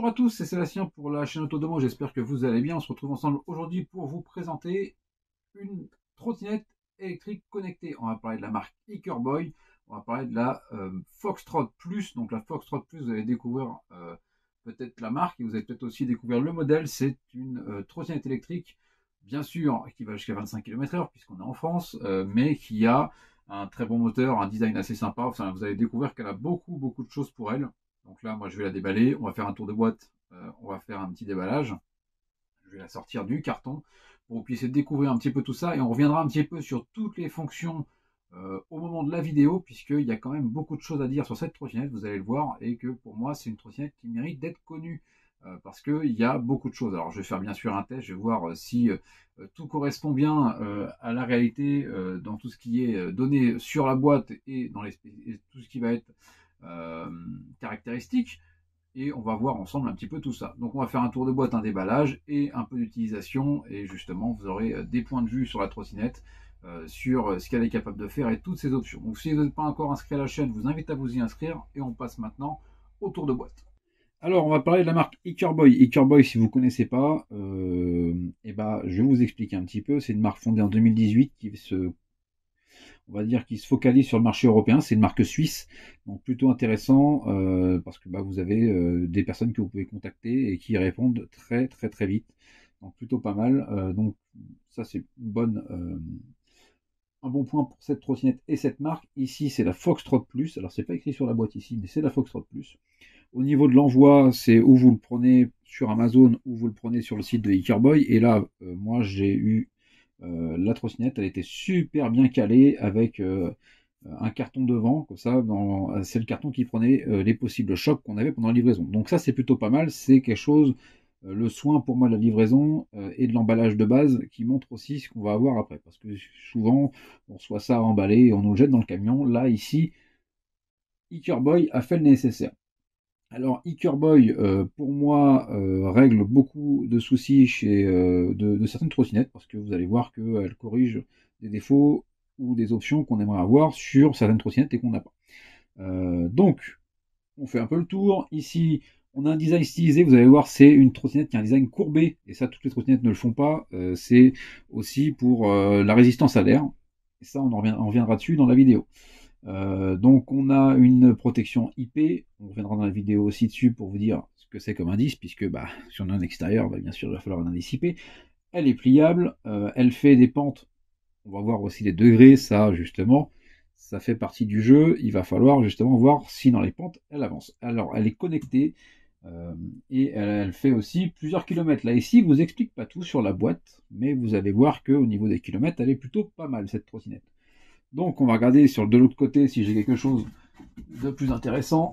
Bonjour à tous, c'est Sébastien pour la chaîne Autodomo, j'espère que vous allez bien. On se retrouve ensemble aujourd'hui pour vous présenter une trottinette électrique connectée. On va parler de la marque Ickerboy, on va parler de la Foxtrot Plus. Donc la Foxtrot Plus, vous allez découvrir peut-être la marque et vous allez peut-être aussi découvrir le modèle. C'est une trottinette électrique, bien sûr, qui va jusqu'à 25 km/h puisqu'on est en France, mais qui a un très bon moteur, un design assez sympa. Enfin, vous allez découvrir qu'elle a beaucoup de choses pour elle. Donc là, moi, je vais la déballer. On va faire un tour de boîte. On va faire un petit déballage. Je vais la sortir du carton pour que vous puissiez découvrir un petit peu tout ça. Et on reviendra un petit peu sur toutes les fonctions au moment de la vidéo, puisqu'il y a quand même beaucoup de choses à dire sur cette trottinette. Vous allez le voir. Et que pour moi, c'est une trottinette qui mérite d'être connue. Parce qu'il y a beaucoup de choses. Alors, je vais faire bien sûr un test. Je vais voir si tout correspond bien à la réalité dans tout ce qui est donné sur la boîte et dans tout ce qui va être caractéristiques, et on va voir ensemble un petit peu tout ça. Donc on va faire un tour de boîte, un déballage et un peu d'utilisation, et justement vous aurez des points de vue sur la trottinette, sur ce qu'elle est capable de faire et toutes ces options. Donc si vous n'êtes pas encore inscrit à la chaîne, je vous invite à vous y inscrire et on passe maintenant au tour de boîte. Alors on va parler de la marque Ickerboy. Ickerboy, si vous ne connaissez pas, je vais vous expliquer un petit peu. C'est une marque fondée en 2018 on va dire qu'il se focalise sur le marché européen. C'est une marque suisse, donc plutôt intéressant parce que vous avez des personnes que vous pouvez contacter et qui répondent très vite. Donc plutôt pas mal. Donc ça c'est un bon point pour cette trottinette et cette marque. Ici c'est la Foxtrot Plus. Alors c'est pas écrit sur la boîte ici, mais c'est la Foxtrot Plus. Au niveau de l'envoi, c'est où vous le prenez sur Amazon ou vous le prenez sur le site de Ickerboy. Et là, moi j'ai eu la trottinette, elle était super bien calée avec un carton devant, comme ça, c'est le carton qui prenait les possibles chocs qu'on avait pendant la livraison. Donc ça c'est plutôt pas mal, c'est quelque chose, le soin pour moi de la livraison et de l'emballage de base qui montre aussi ce qu'on va avoir après. Parce que souvent on reçoit ça emballé et on nous le jette dans le camion. Là ici, Ickerboy a fait le nécessaire. Alors, Ickerboy, pour moi, règle beaucoup de soucis de certaines trottinettes, parce que vous allez voir qu'elle corrige des défauts ou des options qu'on aimerait avoir sur certaines trottinettes et qu'on n'a pas. Donc, on fait un peu le tour. Ici, on a un design stylisé. Vous allez voir, c'est une trottinette qui a un design courbé, et ça, toutes les trottinettes ne le font pas. C'est aussi pour la résistance à l'air. Et ça, on reviendra dessus dans la vidéo. Donc on a une protection IP, on reviendra dans la vidéo aussi dessus pour vous dire ce que c'est comme indice, puisque si on a un extérieur, bien sûr il va falloir un indice IP. Elle est pliable, elle fait des pentes, on va voir aussi les degrés, ça justement, ça fait partie du jeu, il va falloir justement voir si dans les pentes elle avance. Alors elle est connectée, et elle fait aussi plusieurs kilomètres. Là ici, je vous explique pas tout sur la boîte, mais vous allez voir qu'au niveau des kilomètres, elle est plutôt pas mal cette trottinette. Donc on va regarder de l'autre côté si j'ai quelque chose de plus intéressant.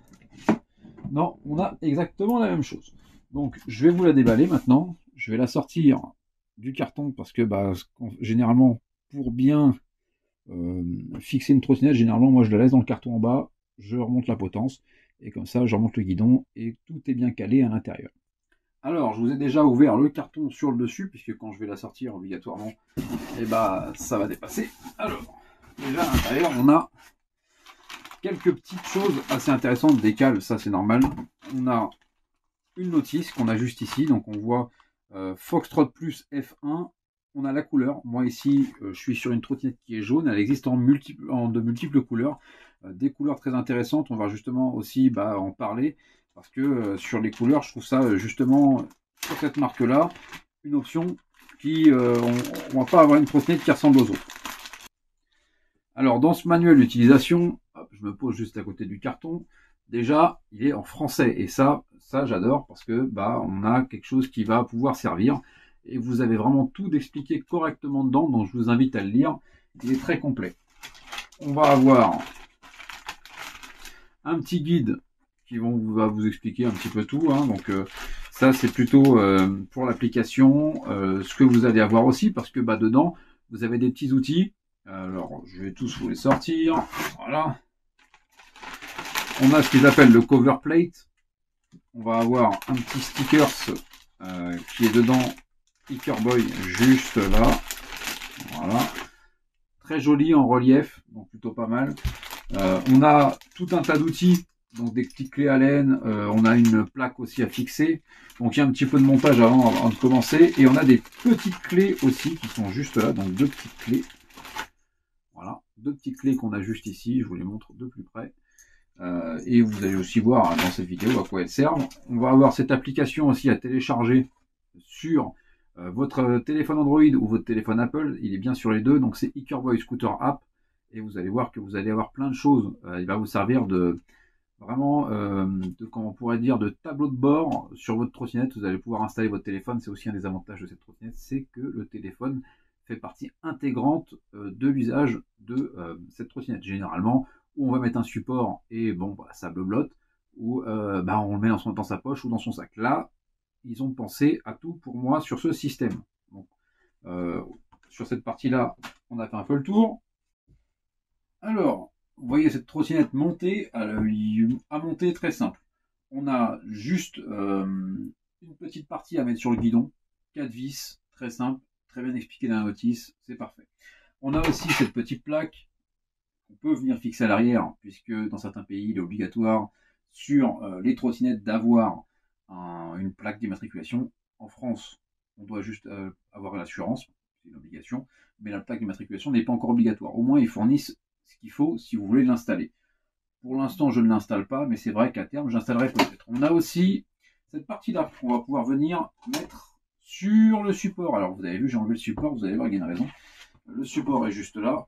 Non, on a exactement la même chose. Donc je vais vous la déballer maintenant. Je vais la sortir du carton parce que généralement pour bien fixer une trottinette, généralement moi je la laisse dans le carton en bas, je remonte la potence et comme ça je remonte le guidon et tout est bien calé à l'intérieur. Alors je vous ai déjà ouvert le carton sur le dessus puisque quand je vais la sortir obligatoirement, ça va dépasser. Alors déjà à l'intérieur, on a quelques petites choses assez intéressantes, des cales, ça c'est normal. On a une notice qu'on a juste ici, donc on voit Foxtrot Plus F1. On a la couleur. Moi ici, je suis sur une trottinette qui est jaune. Elle existe de multiples couleurs, des couleurs très intéressantes. On va justement aussi en parler parce que sur les couleurs, je trouve ça justement sur cette marque-là une option qui, on va pas avoir une trottinette qui ressemble aux autres. Alors dans ce manuel d'utilisation, je me pose juste à côté du carton. Déjà, il est en français et ça j'adore parce que on a quelque chose qui va pouvoir servir et vous avez vraiment tout expliqué correctement dedans. Donc je vous invite à le lire. Il est très complet. On va avoir un petit guide qui va vous expliquer un petit peu tout. Donc ça c'est plutôt pour l'application. Ce que vous allez avoir aussi parce que dedans vous avez des petits outils. Alors, je vais tous vous les sortir. Voilà. On a ce qu'ils appellent le cover plate. On va avoir un petit stickers qui est dedans, Ickerboy, juste là. Voilà. Très joli en relief, donc plutôt pas mal. On a tout un tas d'outils donc des petites clés Allen, on a une plaque aussi à fixer. Donc il y a un petit peu de montage avant de commencer. Et on a des petites clés aussi qui sont juste là, donc deux petites clés. Voilà, deux petites clés qu'on a juste ici, je vous les montre de plus près. Et vous allez aussi voir dans cette vidéo à quoi elles servent. On va avoir cette application aussi à télécharger sur votre téléphone Android ou votre téléphone Apple. Il est bien sur les deux, donc c'est Ickerboy Scooter App. Et vous allez voir que vous allez avoir plein de choses. Il va vous servir de vraiment, comment on pourrait dire, de tableau de bord sur votre trottinette. Vous allez pouvoir installer votre téléphone. C'est aussi un des avantages de cette trottinette, c'est que le téléphone fait partie intégrante de l'usage de cette trottinette. Généralement, où on va mettre un support et bon, bah, ça bleu-blotte, ou on le met dans sa poche ou dans son sac. Là, ils ont pensé à tout pour moi sur ce système. Donc, sur cette partie-là, on a fait un peu le tour. Alors, vous voyez cette trottinette montée, à monter très simple. On a juste une petite partie à mettre sur le guidon, 4 vis, très simple, très bien expliqué dans la notice, c'est parfait. On a aussi cette petite plaque qu'on peut venir fixer à l'arrière, puisque dans certains pays, il est obligatoire sur les trottinettes d'avoir une plaque d'immatriculation. En France, on doit juste avoir l'assurance, c'est une obligation, mais la plaque d'immatriculation n'est pas encore obligatoire. Au moins, ils fournissent ce qu'il faut si vous voulez l'installer. Pour l'instant, je ne l'installe pas, mais c'est vrai qu'à terme, j'installerai peut-être. On a aussi cette partie-là qu'on va pouvoir venir mettre sur le support. Alors, vous avez vu, j'ai enlevé le support, vous allez voir, il y a une raison. Le support est juste là.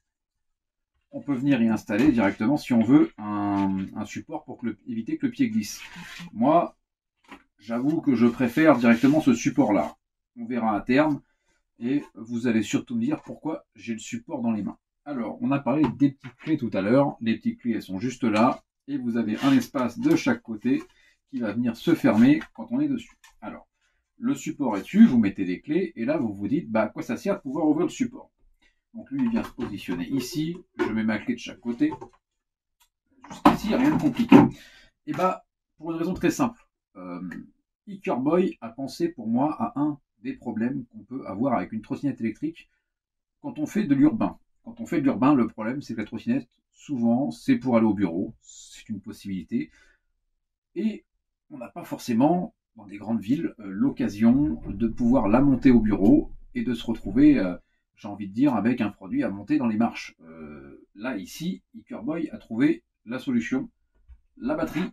On peut venir y installer directement si on veut un support pour éviter que le pied glisse. Moi, j'avoue que je préfère directement ce support-là. On verra à terme et vous allez surtout me dire pourquoi j'ai le support dans les mains. Alors, on a parlé des petites clés tout à l'heure. Les petites clés, elles sont juste là et vous avez un espace de chaque côté qui va venir se fermer quand on est dessus. Alors, le support est dessus, vous mettez les clés et là, vous vous dites à quoi ça sert de pouvoir ouvrir le support. Donc lui, il vient se positionner ici. Je mets ma clé de chaque côté. Jusqu'ici, rien de compliqué. Et pour une raison très simple. Ickerboy a pensé pour moi à un des problèmes qu'on peut avoir avec une trottinette électrique quand on fait de l'urbain. Quand on fait de l'urbain, le problème, c'est que la trottinette, souvent, c'est pour aller au bureau. C'est une possibilité. Et on n'a pas forcément, dans des grandes villes, l'occasion de pouvoir la monter au bureau et de se retrouver j'ai envie de dire, avec un produit à monter dans les marches. Là, ici, Ickerboy a trouvé la solution. La batterie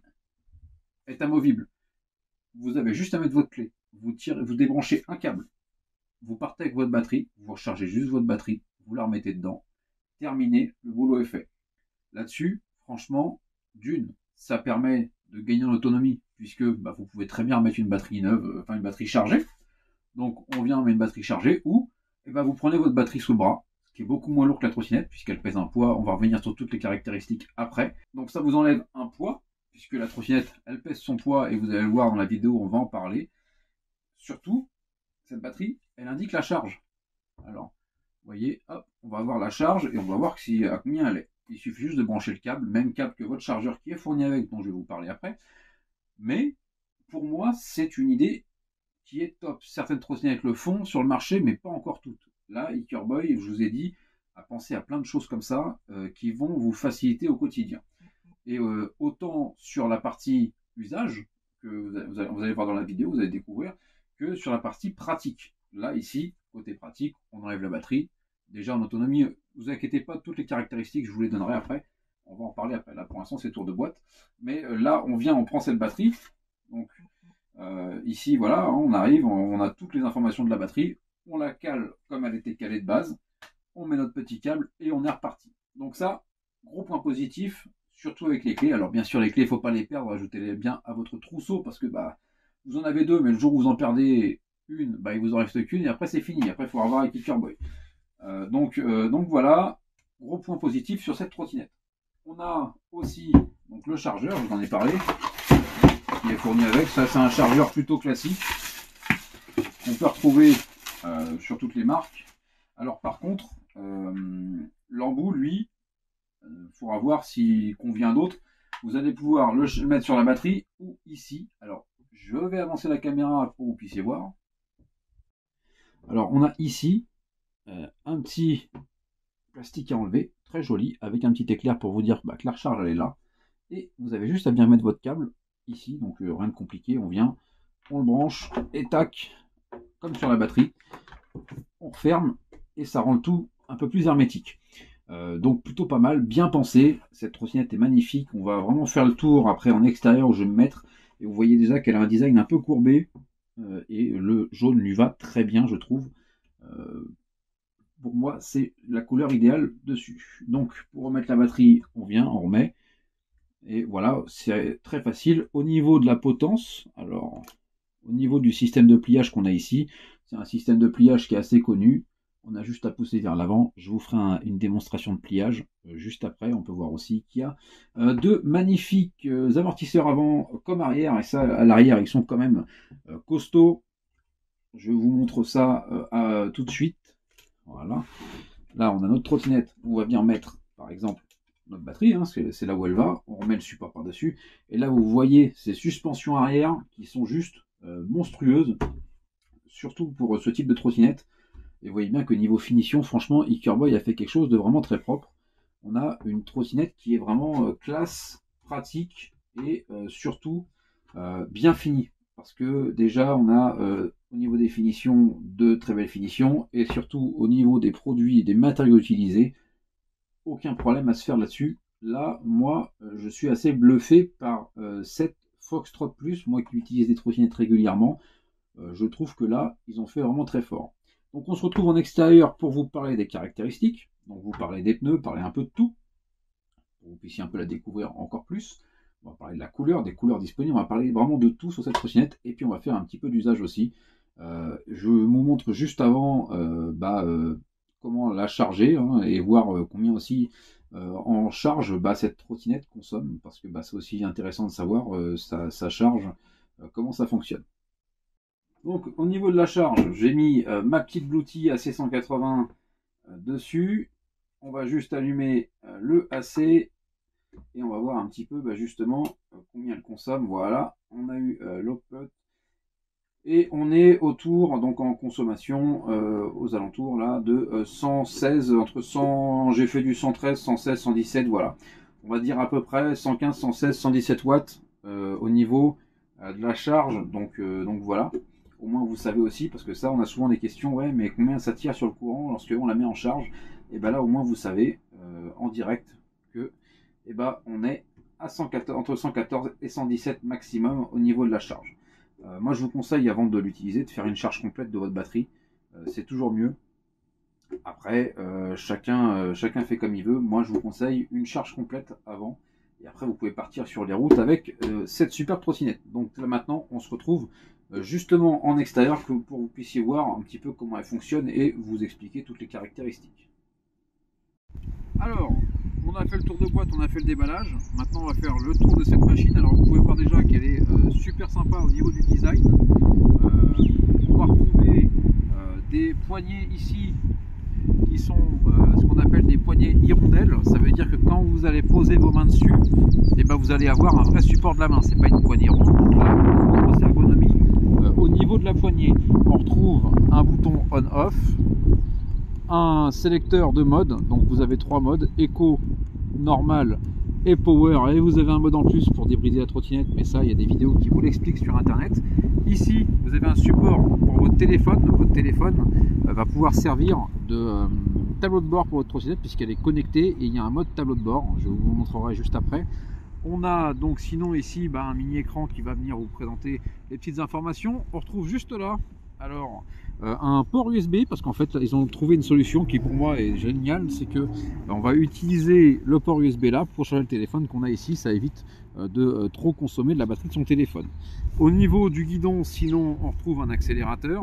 est amovible. Vous avez juste à mettre votre clé. Vous débranchez un câble. Vous partez avec votre batterie. Vous rechargez juste votre batterie. Vous la remettez dedans. Terminé. Le boulot est fait. Là-dessus, franchement, ça permet de gagner en autonomie, puisque vous pouvez très bien remettre une batterie neuve, une batterie chargée. Donc, on vient mettre une batterie chargée ou vous prenez votre batterie sous le bras, ce qui est beaucoup moins lourd que la trottinette, puisqu'elle pèse un poids. On va revenir sur toutes les caractéristiques après. Donc ça vous enlève un poids, puisque la trottinette, elle pèse son poids, et vous allez le voir dans la vidéo, on va en parler. Surtout, cette batterie, elle indique la charge. Alors, vous voyez, hop, on va voir la charge, et on va voir à combien elle est. Il suffit juste de brancher le câble, même câble que votre chargeur qui est fourni avec, dont je vais vous parler après. Mais, pour moi, c'est une idée qui est top. Certaines trottinettes le font sur le marché, mais pas encore toutes. Là, Ickerboy, je vous ai dit, a pensé à plein de choses comme ça qui vont vous faciliter au quotidien. Et autant sur la partie usage, que vous allez voir dans la vidéo, vous allez découvrir, que sur la partie pratique. Là, ici, côté pratique, on enlève la batterie. Déjà en autonomie, vous inquiétez pas, toutes les caractéristiques, je vous les donnerai après. On va en parler après. Là, pour l'instant, c'est tour de boîte. Mais là, on prend cette batterie. Donc, ici, voilà, on arrive, on a toutes les informations de la batterie, on la cale comme elle était calée de base, on met notre petit câble et on est reparti. Donc ça, gros point positif, surtout avec les clés. Alors bien sûr, les clés, il ne faut pas les perdre, ajoutez-les bien à votre trousseau parce que vous en avez deux, mais le jour où vous en perdez une, il vous en reste qu'une et après c'est fini. Après, il faut avoir avec Ickerboy. Donc voilà, gros point positif sur cette trottinette. On a aussi donc, le chargeur, je vous en ai parlé, qui est fourni avec. Ça, c'est un chargeur plutôt classique qu'on peut retrouver sur toutes les marques. Alors par contre, l'embout, lui, il faudra voir s'il convient d'autres. Vous allez pouvoir le mettre sur la batterie ou ici. Alors, je vais avancer la caméra pour que vous puissiez voir. Alors, on a ici un petit plastique à enlever, très joli, avec un petit éclair pour vous dire que la recharge, elle est là. Et vous avez juste à bien mettre votre câble ici, donc rien de compliqué, on vient, on le branche, et tac, comme sur la batterie, on referme, et ça rend le tout un peu plus hermétique. Donc plutôt pas mal, bien pensé, cette trottinette est magnifique, on va vraiment faire le tour après en extérieur où je vais me mettre, et vous voyez déjà qu'elle a un design un peu courbé, et le jaune lui va très bien je trouve. Pour moi c'est la couleur idéale dessus. Donc pour remettre la batterie, on vient, on remet, et voilà, c'est très facile. Au niveau de la potence, alors au niveau du système de pliage qu'on a ici, c'est un système de pliage qui est assez connu. On a juste à pousser vers l'avant. Je vous ferai une démonstration de pliage juste après. On peut voir aussi qu'il y a deux magnifiques amortisseurs avant comme arrière. Et ça, à l'arrière, ils sont quand même costauds. Je vous montre ça tout de suite. Voilà. Là, on a notre trottinette. On va bien mettre, par exemple, notre batterie. Hein, c'est là où elle va. On remet le support par-dessus. Et là, vous voyez ces suspensions arrière qui sont juste monstrueuses. Surtout pour ce type de trottinette. Et vous voyez bien que niveau finition, franchement, Ickerboy a fait quelque chose de vraiment très propre. On a une trottinette qui est vraiment classe, pratique et surtout bien finie. Parce que déjà, on a au niveau des finitions de très belles finitions et surtout au niveau des produits et des matériaux utilisés, aucun problème à se faire là-dessus. Là, moi, je suis assez bluffé par cette Foxtrot Plus, moi qui utilise des trottinettes régulièrement. Je trouve que là, ils ont fait vraiment très fort. Donc on se retrouve en extérieur pour vous parler des caractéristiques. Donc vous parler des pneus, parler un peu de tout, pour que vous puissiez un peu la découvrir encore plus. On va parler de la couleur, des couleurs disponibles, on va parler vraiment de tout sur cette trottinette, et puis on va faire un petit peu d'usage aussi. Je vous montre juste avant comment la charger, hein, et voir combien aussi en charge cette trottinette consomme, parce que c'est aussi intéressant de savoir sa charge, comment ça fonctionne. Donc au niveau de la charge, j'ai mis ma petite Bluetooth AC180 dessus. On va juste allumer le AC et on va voir un petit peu justement combien elle consomme. Voilà, on a eu l'output et on est autour, donc en consommation, aux alentours là de 116, entre 100, j'ai fait du 113, 116, 117, voilà. On va dire à peu près 115, 116, 117 watts au niveau de la charge, donc voilà. Au moins vous savez aussi, parce que ça on a souvent des questions, ouais mais combien ça tire sur le courant lorsque on la met en charge, et bien là au moins vous savez en direct que on est à 114, entre 114 et 117 maximum au niveau de la charge. Moi je vous conseille avant de l'utiliser de faire une charge complète de votre batterie, c'est toujours mieux. Après chacun fait comme il veut, moi je vous conseille une charge complète avant. Et après, vous pouvez partir sur les routes avec cette super trottinette. Donc là maintenant, on se retrouve justement en extérieur pour que vous puissiez voir un petit peu comment elle fonctionne et vous expliquer toutes les caractéristiques. Alors, on a fait le tour de boîte, on a fait le déballage. Maintenant, on va faire le tour de cette machine. Alors, vous pouvez voir déjà qu'elle est super sympa au niveau du design. On va retrouver des poignées ici qui sont ce qu'on appelle des poignées hirondelles. Ça veut dire que quand vous allez poser vos mains dessus, vous allez avoir un vrai support de la main. C'est pas une poignée ronde. Donc là, une grosse ergonomie. Au niveau de la poignée, on retrouve un bouton on-off, un sélecteur de mode. Donc vous avez trois modes: éco, normal et power. Et vous avez un mode en plus pour débrider la trottinette, mais ça, il y a des vidéos qui vous l'expliquent sur internet. Ici, vous avez un support pour votre téléphone. Votre téléphone va pouvoir servir de tableau de bord pour votre trottinette puisqu'elle est connectée, et il y a un mode tableau de bord, je vous montrerai juste après. On a donc sinon ici un mini écran qui va venir vous présenter les petites informations. On retrouve juste là alors un port USB, parce qu'en fait ils ont trouvé une solution qui pour moi est géniale, c'est que on va utiliser le port USB là pour charger le téléphone qu'on a ici. Ça évite de trop consommer de la batterie de son téléphone. Au niveau du guidon, sinon on retrouve un accélérateur,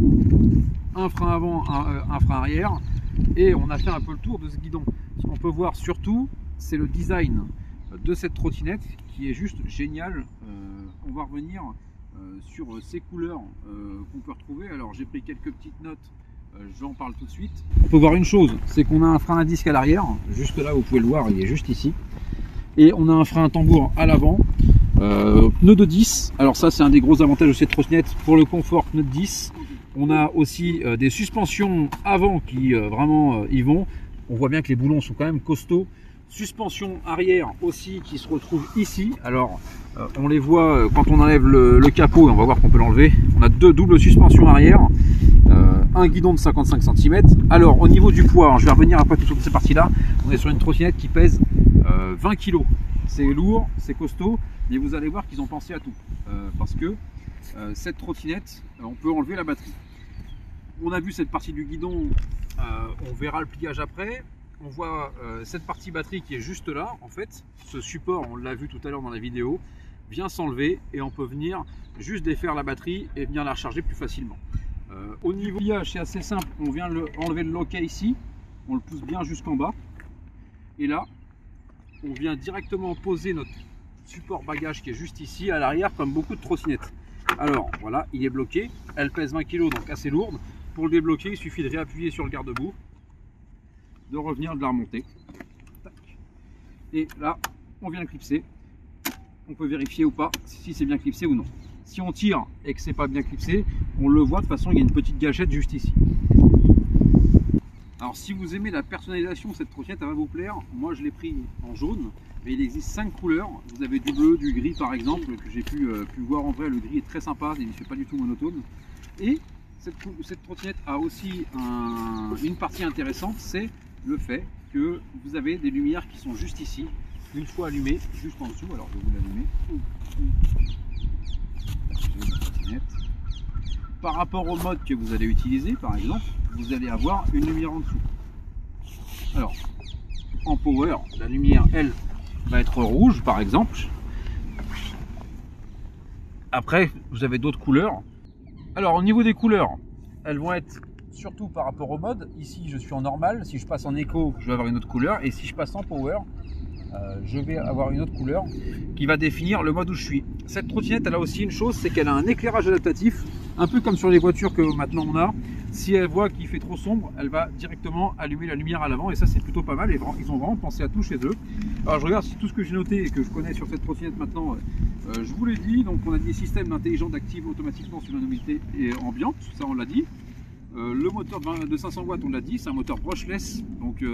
un frein avant, un frein arrière, et on a fait un peu le tour de ce guidon. Ce qu'on peut voir surtout, c'est le design de cette trottinette qui est juste génial. On va revenir sur ces couleurs qu'on peut retrouver. Alors j'ai pris quelques petites notes, j'en parle tout de suite. On peut voir une chose, c'est qu'on a un frein à disque à l'arrière, juste là vous pouvez le voir, il est juste ici, et on a un frein à tambour à l'avant, pneu de 10. Alors ça c'est un des gros avantages de cette trottinette pour le confort, pneu de 10. On a aussi des suspensions avant qui vraiment y vont. On voit bien que les boulons sont quand même costauds suspensions arrière aussi qui se retrouvent ici. Alors on les voit quand on enlève le capot, et on va voir qu'on peut l'enlever. On a deux doubles suspensions arrière, un guidon de 55 cm. Alors au niveau du poids, je vais revenir après sur ces parties là, on est sur une trottinette qui pèse 20 kg. C'est lourd, c'est costaud, mais vous allez voir qu'ils ont pensé à tout, parce que cette trottinette, on peut enlever la batterie. On a vu cette partie du guidon, on verra le pliage après. On voit cette partie batterie qui est juste là. En fait, ce support, on l'a vu tout à l'heure dans la vidéo, vient s'enlever et on peut venir juste défaire la batterie et venir la recharger plus facilement. Au niveau du pliage, c'est assez simple. On vient enlever le loquet ici, on le pousse bien jusqu'en bas. Et là, on vient directement poser notre support bagage qui est juste ici à l'arrière, comme beaucoup de trottinettes. Alors voilà, il est bloqué. Elle pèse 20 kg, donc assez lourde. Pour le débloquer, il suffit de réappuyer sur le garde-boue, de revenir, de la remonter. Et là, on vient le clipser. On peut vérifier ou pas si c'est bien clipsé ou non. Si on tire et que c'est pas bien clipsé, on le voit. De toute façon, il y a une petite gâchette juste ici. Alors si vous aimez la personnalisation de cette trottinette, elle va vous plaire. Moi je l'ai pris en jaune, mais il existe 5 couleurs. Vous avez du bleu, du gris par exemple, que j'ai pu voir en vrai. Le gris est très sympa, il ne fait pas du tout monotone. Et cette trottinette a aussi une partie intéressante, c'est le fait que vous avez des lumières qui sont juste ici, une fois allumées, juste en dessous. Alors je vais vous l'allumer. Par rapport au mode que vous allez utiliser, par exemple, vous allez avoir une lumière en dessous. Alors, en power, la lumière, elle, va être rouge, par exemple. Après, vous avez d'autres couleurs. Alors, au niveau des couleurs, elles vont être surtout par rapport au mode. Ici, je suis en normal. Si je passe en éco, je vais avoir une autre couleur. Et si je passe en power, je vais avoir une autre couleur qui va définir le mode où je suis. Cette trottinette, elle a aussi une chose, c'est qu'elle a un éclairage adaptatif, un peu comme sur les voitures que maintenant on a. Si elle voit qu'il fait trop sombre, elle va directement allumer la lumière à l'avant, et ça c'est plutôt pas mal. Et ils ont vraiment pensé à tout chez eux. Alors je regarde si tout ce que j'ai noté et que je connais sur cette trottinette maintenant, je vous l'ai dit. Donc on a des systèmes d'intelligence active automatiquement sur la luminosité et ambiante, ça on l'a dit. Le moteur de 500 watts, on l'a dit, c'est un moteur brushless, donc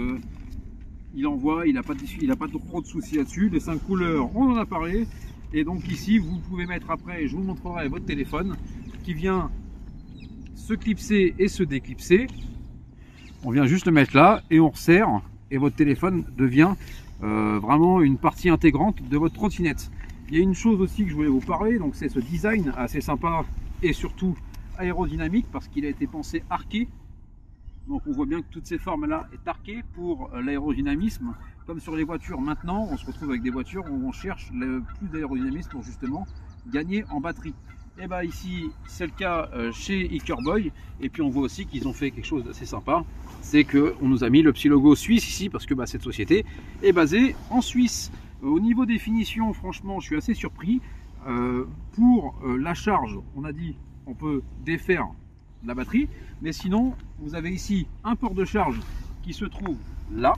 il envoie, il n'a pas trop de soucis là-dessus. Les 5 couleurs, on en a parlé. Et donc ici, vous pouvez mettre après, je vous montrerai votre téléphone qui vient se clipser et se déclipser. On vient juste le mettre là et on resserre. Et votre téléphone devient vraiment une partie intégrante de votre trottinette. Il y a une chose aussi que je voulais vous parler, donc c'est ce design assez sympa et surtout aérodynamique parce qu'il a été pensé arqué. Donc on voit bien que toutes ces formes là est arquée pour l'aérodynamisme. Comme sur les voitures maintenant, on se retrouve avec des voitures où on cherche le plus d'aérodynamisme pour justement gagner en batterie. Et bien ici c'est le cas chez Ickerboy. Et puis on voit aussi qu'ils ont fait quelque chose d'assez sympa, c'est qu'on nous a mis le petit logo suisse ici parce que cette société est basée en Suisse. Au niveau des finitions, franchement je suis assez surpris. Pour la charge, on a dit on peut défaire la batterie, mais sinon vous avez ici un port de charge qui se trouve là,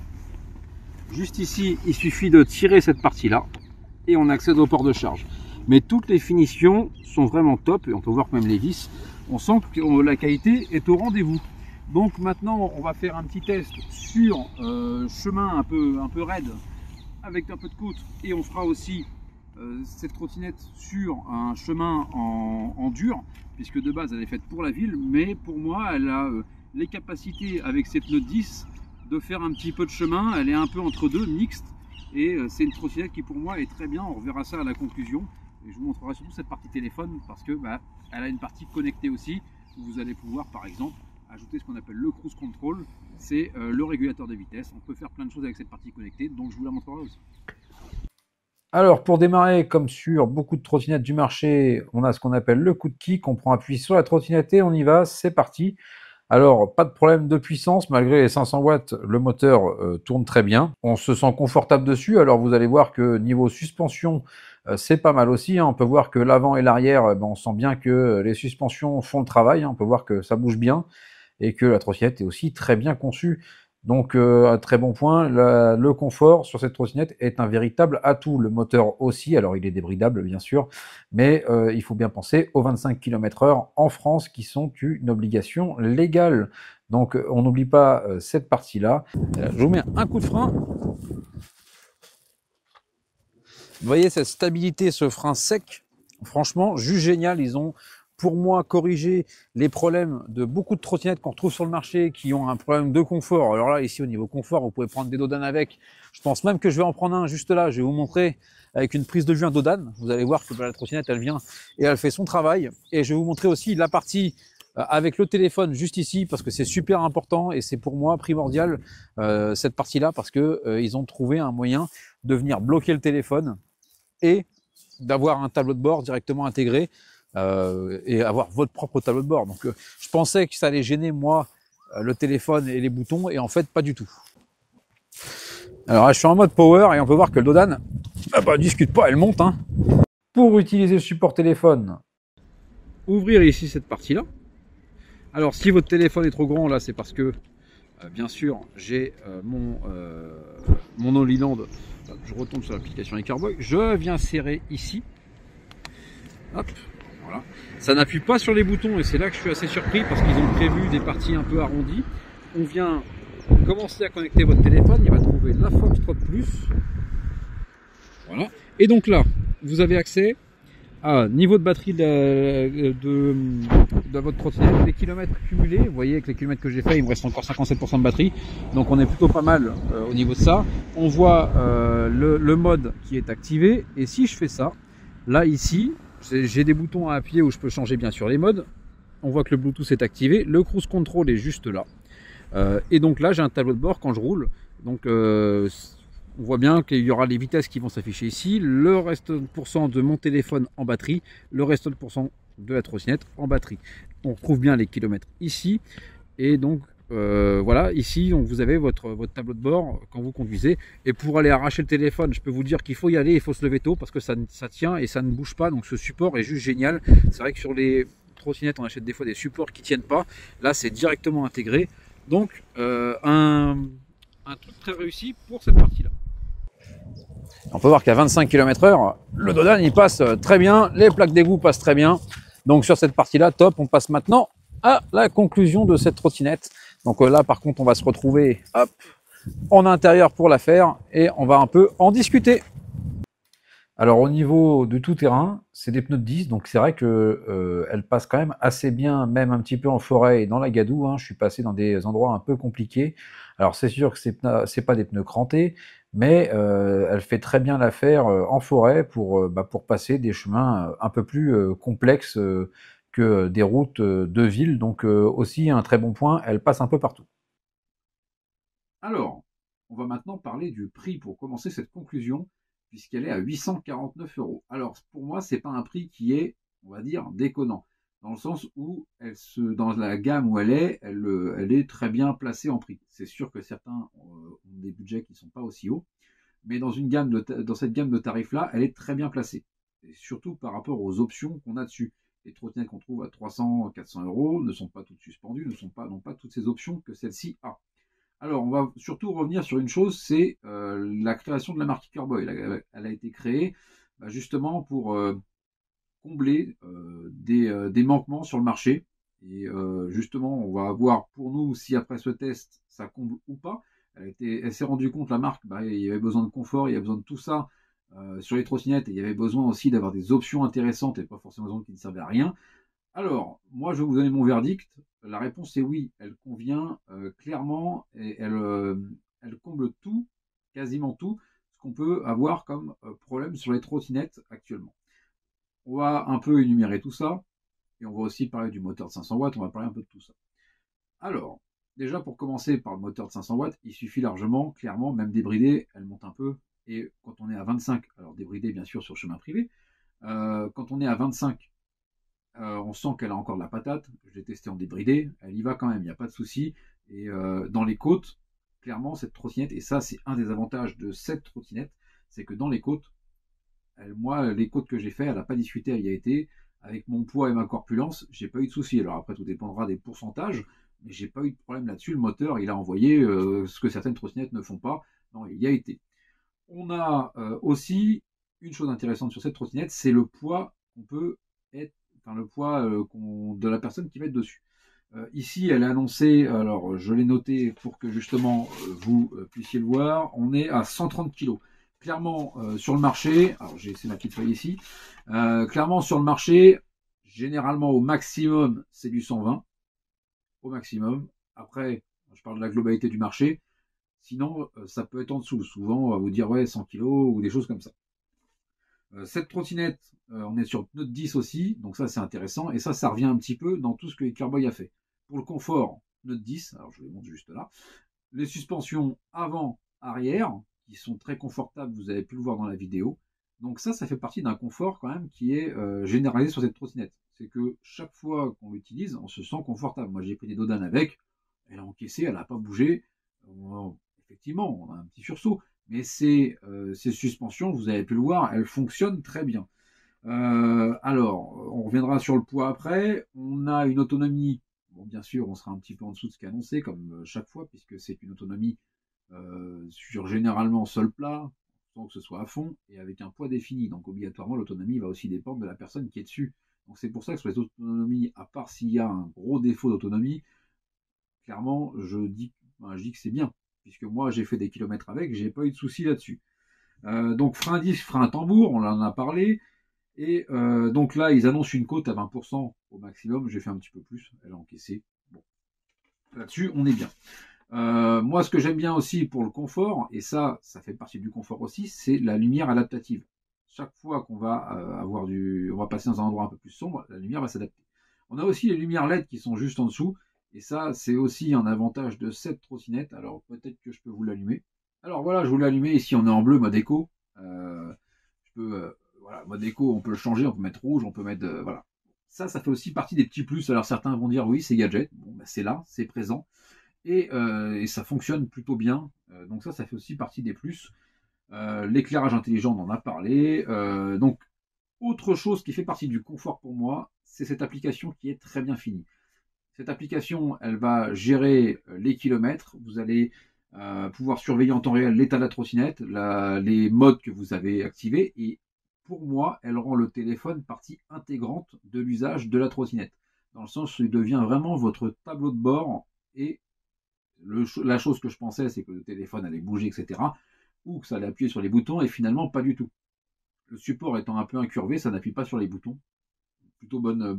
juste ici. Il suffit de tirer cette partie là et on accède au port de charge. Mais toutes les finitions sont vraiment top et on peut voir que même les vis, on sent que la qualité est au rendez-vous. Donc maintenant on va faire un petit test sur chemin un peu raide avec un peu de côte, et on fera aussi cette trottinette sur un chemin en dur, puisque de base elle est faite pour la ville, mais pour moi elle a les capacités avec cette Note 10 de faire un petit peu de chemin. Elle est un peu entre deux, mixte, et c'est une trottinette qui pour moi est très bien. On reverra ça à la conclusion et je vous montrerai surtout cette partie téléphone parce que elle a une partie connectée aussi, où vous allez pouvoir par exemple ajouter ce qu'on appelle le cruise control, c'est le régulateur de vitesse. On peut faire plein de choses avec cette partie connectée, donc je vous la montrerai aussi. Alors, pour démarrer, comme sur beaucoup de trottinettes du marché, on a ce qu'on appelle le coup de kick. On prend appui sur la trottinette et on y va, c'est parti. Alors, pas de problème de puissance, malgré les 500 watts, le moteur tourne très bien. On se sent confortable dessus. Alors, vous allez voir que niveau suspension, c'est pas mal aussi. On peut voir que l'avant et l'arrière, on sent bien que les suspensions font le travail. On peut voir que ça bouge bien et que la trottinette est aussi très bien conçue. Donc, un très bon point, le confort sur cette trottinette est un véritable atout. Le moteur aussi, alors il est débridable bien sûr, mais il faut bien penser aux 25 km/h en France qui sont une obligation légale. Donc, on n'oublie pas cette partie-là. Je vous mets un coup de frein. Vous voyez cette stabilité, ce frein sec, franchement, juste génial. Ils ont, pour moi, corrigé les problèmes de beaucoup de trottinettes qu'on retrouve sur le marché qui ont un problème de confort. Alors là, ici, au niveau confort, vous pouvez prendre des Dodan avec. Je pense même que je vais en prendre un juste là. Je vais vous montrer avec une prise de vue un Dodan. Vous allez voir que la trottinette, elle vient et elle fait son travail. Et je vais vous montrer aussi la partie avec le téléphone juste ici, parce que c'est super important et c'est pour moi primordial cette partie-là, parce que ils ont trouvé un moyen de venir bloquer le téléphone et d'avoir un tableau de bord directement intégré et avoir votre propre tableau de bord. Donc je pensais que ça allait gêner moi le téléphone et les boutons, et en fait pas du tout. Alors là, je suis en mode power et on peut voir que le Dodan discute pas, elle monte. Hein. Pour utiliser le support téléphone, ouvrir ici cette partie-là. Alors si votre téléphone est trop grand, là c'est parce que bien sûr j'ai mon Holyland. Je retombe sur l'application Icarboy, je viens serrer ici. Hop, voilà. Ça n'appuie pas sur les boutons et c'est là que je suis assez surpris parce qu'ils ont prévu des parties un peu arrondies. On vient commencer à connecter votre téléphone, il va trouver la Foxtrot Plus. Voilà. Et donc là, vous avez accès à niveau de batterie de votre trottinette, les kilomètres cumulés. Vous voyez, avec les kilomètres que j'ai fait, il me reste encore 57% de batterie. Donc on est plutôt pas mal au niveau de ça. On voit le mode qui est activé. Et si je fais ça, là ici, j'ai des boutons à appuyer où je peux changer bien sûr les modes. On voit que le Bluetooth est activé. Le cruise control est juste là. Et donc là, j'ai un tableau de bord quand je roule. Donc on voit bien qu'il y aura les vitesses qui vont s'afficher ici, le reste de mon téléphone en batterie, le reste de la trottinette en batterie. On retrouve bien les kilomètres ici. Et donc voilà, ici donc vous avez votre tableau de bord quand vous conduisez. Et pour aller arracher le téléphone, je peux vous dire qu'il faut y aller, il faut se lever tôt parce que ça tient et ça ne bouge pas. Donc ce support est juste génial. C'est vrai que sur les trottinettes, on achète des fois des supports qui ne tiennent pas. Là, c'est directement intégré. Donc un truc très réussi pour cette partie-là. On peut voir qu'à 25 km/h, le Dodan il passe très bien, les plaques d'égout passent très bien. Donc sur cette partie-là, top. On passe maintenant à la conclusion de cette trottinette. Donc là, par contre, on va se retrouver hop, en intérieur pour la faire et on va un peu en discuter. Alors au niveau de tout terrain, c'est des pneus de 10, donc c'est vrai que elle passe quand même assez bien, même un petit peu en forêt et dans la gadoue. Hein. Je suis passé dans des endroits un peu compliqués. Alors c'est sûr que c'est pas des pneus crantés, mais elle fait très bien l'affaire en forêt pour passer des chemins un peu plus complexes que des routes de ville. Donc aussi un très bon point, elle passe un peu partout. Alors, on va maintenant parler du prix pour commencer cette conclusion, puisqu'elle est à 849 €. Alors, pour moi, c'est pas un prix qui est, on va dire, déconnant, dans le sens où dans la gamme où elle est très bien placée en prix. C'est sûr que certains ont des budgets qui ne sont pas aussi hauts, mais dans cette gamme de tarifs-là, elle est très bien placée. Et surtout par rapport aux options qu'on a dessus. Les trottinettes qu'on trouve à 300, 400 € ne sont pas toutes suspendues, n'ont pas toutes ces options que celle-ci a. Alors, on va surtout revenir sur une chose, c'est la création de la marque Icarboy. Elle a été créée justement pour combler des manquements sur le marché. Et justement, on va voir pour nous si après ce test, ça comble ou pas. Elle s'est rendue compte, la marque, il y avait besoin de confort, il y avait besoin de tout ça sur les trottinettes. Et il y avait besoin aussi d'avoir des options intéressantes et pas forcément des options qui ne servaient à rien. Alors, moi, je vais vous donner mon verdict. La réponse est oui, elle convient clairement et elle comble tout, quasiment tout, ce qu'on peut avoir comme problème sur les trottinettes actuellement. On va un peu énumérer tout ça et on va aussi parler du moteur de 500 watts, on va parler un peu de tout ça. Alors, déjà pour commencer par le moteur de 500 watts, il suffit largement, clairement, même débridé, elle monte un peu. Et quand on est à 25, alors débridé bien sûr sur chemin privé, quand on est à 25, on sent qu'elle a encore de la patate. Je l'ai testé en débridé, elle y va quand même, il n'y a pas de souci. Et dans les côtes, clairement, cette trottinette, et ça c'est un des avantages de cette trottinette, c'est que dans les côtes, moi, les côtes que j'ai fait, elle n'a pas discuté, elle y a été. Avec mon poids et ma corpulence, j'ai pas eu de souci. Alors après, tout dépendra des pourcentages, mais j'ai pas eu de problème là-dessus. Le moteur, il a envoyé ce que certaines trottinettes ne font pas. Non, il y a été. On a aussi une chose intéressante sur cette trottinette, c'est le poids qu'on peut être, enfin le poids de la personne qui va être dessus. Ici, elle est annoncée, alors je l'ai noté pour que justement vous puissiez le voir, on est à 130 kg. clairement, sur le marché, alors j'ai ma petite feuille ici, clairement sur le marché, généralement au maximum, c'est du 120, au maximum. Après, je parle de la globalité du marché. Sinon, ça peut être en dessous. Souvent, on va vous dire, ouais, 100 kilos ou des choses comme ça. Cette trottinette, on est sur pneu de 10 aussi, donc ça c'est intéressant. Et ça revient un petit peu dans tout ce que Carboy a fait. Pour le confort, pneu de 10, alors je les montre juste là. Les suspensions avant-arrière, qui sont très confortables, vous avez pu le voir dans la vidéo. Donc ça fait partie d'un confort quand même qui est généralisé sur cette trottinette. C'est que chaque fois qu'on l'utilise, on se sent confortable. Moi j'ai pris des dodanes avec, elle a encaissé, elle n'a pas bougé. Effectivement, on a un petit sursaut, mais ces suspensions, vous avez pu le voir, elles fonctionnent très bien. Alors, on reviendra sur le poids après. On a une autonomie, bon, bien sûr, on sera un petit peu en dessous de ce qui est annoncé, comme chaque fois, puisque c'est une autonomie sur généralement sol plat, sans que ce soit à fond, et avec un poids défini. Donc, obligatoirement, l'autonomie va aussi dépendre de la personne qui est dessus. Donc, c'est pour ça que sur les autonomies, à part s'il y a un gros défaut d'autonomie, clairement, je dis que c'est bien, puisque moi, j'ai fait des kilomètres avec, j'ai pas eu de soucis là-dessus. Donc, frein disque, frein tambour, on en a parlé. Et donc là, ils annoncent une cote à 20% au maximum. J'ai fait un petit peu plus, elle a encaissé. Bon, là-dessus, on est bien. Moi, ce que j'aime bien aussi pour le confort, et ça fait partie du confort aussi, c'est la lumière adaptative. Chaque fois qu'on va on va passer dans un endroit un peu plus sombre, la lumière va s'adapter. On a aussi les lumières LED qui sont juste en dessous, et ça, c'est aussi un avantage de cette trottinette. Alors peut-être que je peux vous l'allumer. Alors voilà, je vous l'allumer. Ici, on est en bleu, mode éco. Je peux, voilà, mode éco, on peut le changer, on peut mettre rouge, on peut mettre, voilà. Ça fait aussi partie des petits plus. Alors certains vont dire oui, c'est gadget. Bon, bah, c'est là, c'est présent et ça fonctionne plutôt bien. Donc ça fait aussi partie des plus. L'éclairage intelligent, on en a parlé. Donc autre chose qui fait partie du confort pour moi, c'est cette application qui est très bien finie. Cette application, elle va gérer les kilomètres. Vous allez pouvoir surveiller en temps réel l'état de la trottinette, les modes que vous avez activés. Et pour moi, elle rend le téléphone partie intégrante de l'usage de la trottinette. Dans le sens où il devient vraiment votre tableau de bord et la chose que je pensais, c'est que le téléphone allait bouger, etc. Ou que ça allait appuyer sur les boutons, et finalement, pas du tout. Le support étant un peu incurvé, ça n'appuie pas sur les boutons. Plutôt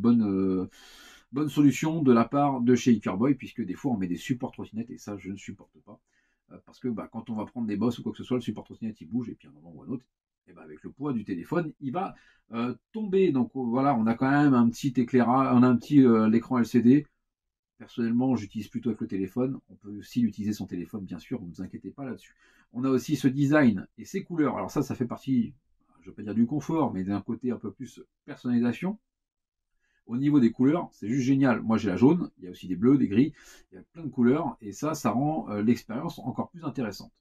bonne solution de la part de chez Ickerboy, puisque des fois, on met des supports trottinettes, et ça, je ne supporte pas. Parce que quand on va prendre des bosses ou quoi que ce soit, le support trottinette, il bouge, et puis à un moment ou à un autre, et avec le poids du téléphone, il va tomber. Donc voilà, on a quand même un petit éclairage, on a un petit l'écran LCD. Personnellement, j'utilise plutôt avec le téléphone. On peut aussi utiliser son téléphone, bien sûr, ne vous inquiétez pas là-dessus. On a aussi ce design et ses couleurs. Alors ça fait partie, je ne veux pas dire du confort, mais d'un côté un peu plus personnalisation. Au niveau des couleurs, c'est juste génial. Moi, j'ai la jaune, il y a aussi des bleus, des gris, il y a plein de couleurs, et ça rend l'expérience encore plus intéressante.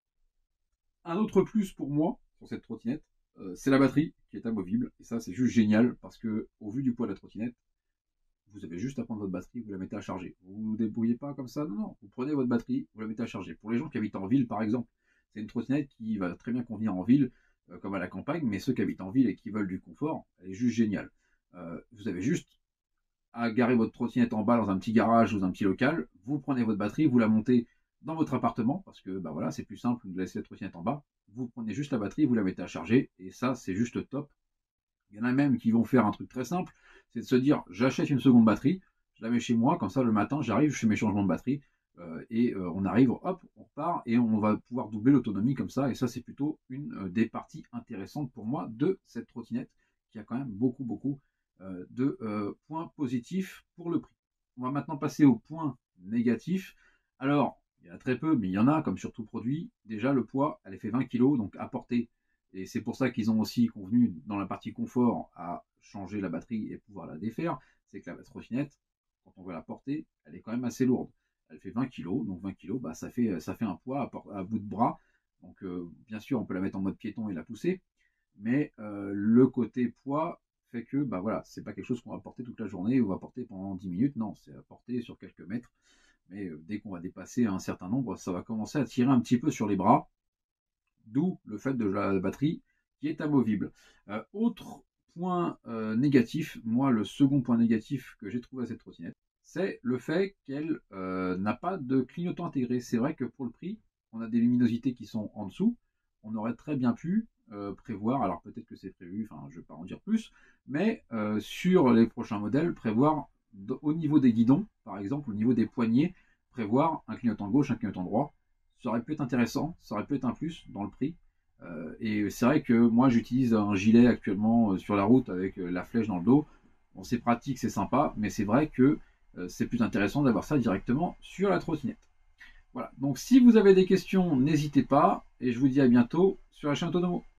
Un autre plus pour moi, sur cette trottinette, c'est la batterie qui est amovible. Et ça, c'est juste génial, parce que au vu du poids de la trottinette, vous avez juste à prendre votre batterie, vous la mettez à charger. Vous ne vous débrouillez pas comme ça, non. Vous prenez votre batterie, vous la mettez à charger. Pour les gens qui habitent en ville, par exemple, c'est une trottinette qui va très bien convenir en ville, comme à la campagne, mais ceux qui habitent en ville et qui veulent du confort, elle est juste géniale. Vous avez juste à garer votre trottinette en bas dans un petit garage ou dans un petit local, vous prenez votre batterie, vous la montez dans votre appartement, parce que voilà, c'est plus simple de laisser la trottinette en bas. Vous prenez juste la batterie, vous la mettez à charger, et ça, c'est juste top. Il y en a même qui vont faire un truc très simple, c'est de se dire j'achète une seconde batterie, je la mets chez moi, comme ça le matin j'arrive, je fais mes changements de batterie et on arrive, hop, on repart et on va pouvoir doubler l'autonomie comme ça. Et ça c'est plutôt une des parties intéressantes pour moi de cette trottinette qui a quand même beaucoup de points positifs pour le prix. On va maintenant passer aux points négatifs. Alors, il y en a très peu, mais il y en a comme sur tout produit. Déjà le poids, elle fait 20 kg, donc à porter. Et c'est pour ça qu'ils ont aussi convenu dans la partie confort à changer la batterie et pouvoir la défaire. C'est que la trottinette, quand on veut la porter, elle est quand même assez lourde. Elle fait 20 kg, donc 20 kg, ça fait un poids à bout de bras. Donc bien sûr, on peut la mettre en mode piéton et la pousser, mais le côté poids fait que voilà, c'est pas quelque chose qu'on va porter toute la journée ou on va porter pendant 10 minutes. Non, c'est à porter sur quelques mètres. Mais dès qu'on va dépasser un certain nombre, ça va commencer à tirer un petit peu sur les bras. D'où le fait de la batterie qui est amovible. Autre point négatif, moi le second point négatif que j'ai trouvé à cette trottinette, c'est le fait qu'elle n'a pas de clignotant intégré. C'est vrai que pour le prix, on a des luminosités qui sont en dessous, on aurait très bien pu prévoir, alors peut-être que c'est prévu, enfin je ne vais pas en dire plus, mais sur les prochains modèles, prévoir au niveau des guidons, par exemple, au niveau des poignées, prévoir un clignotant gauche, un clignotant droit. Ça aurait pu être intéressant, ça aurait pu être un plus dans le prix. Et c'est vrai que moi j'utilise un gilet actuellement sur la route avec la flèche dans le dos. Bon, c'est pratique, c'est sympa, mais c'est vrai que c'est plus intéressant d'avoir ça directement sur la trottinette. Voilà, donc si vous avez des questions, n'hésitez pas, et je vous dis à bientôt sur la chaîne Autonomo.